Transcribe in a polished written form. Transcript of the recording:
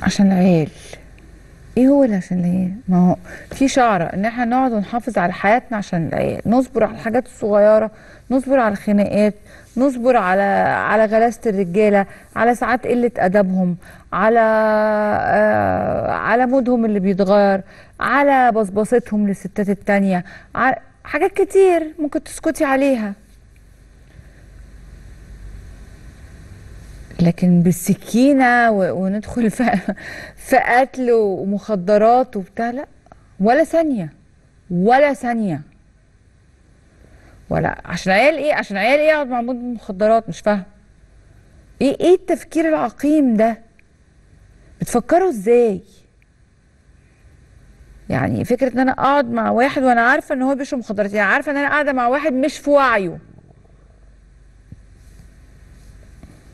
عشان العيال. ايه هو اللي عشان العيال؟ ما هو في شعرة ان احنا نقعد ونحافظ على حياتنا عشان العيال، نصبر على الحاجات الصغيرة، نصبر على الخناقات، نصبر على غلاسة الرجالة، على ساعات قلة ادبهم، على مودهم اللي بيتغير، على بصبصتهم للستات التانية، على حاجات كتير ممكن تسكتي عليها. لكن بالسكينة وندخل في قتل ومخدرات وبتاع، لا. ولا ثانية، ولا ثانية. ولا عشان عيال ايه؟ عشان عيال ايه اقعد مع مدمن مخدرات؟ مش فاهم. ايه التفكير العقيم ده؟ بتفكروا ازاي؟ يعني فكرة ان انا اقعد مع واحد وانا عارفة ان هو بيشرب مخدرات، يعني عارفة ان انا قاعدة مع واحد مش في وعيه،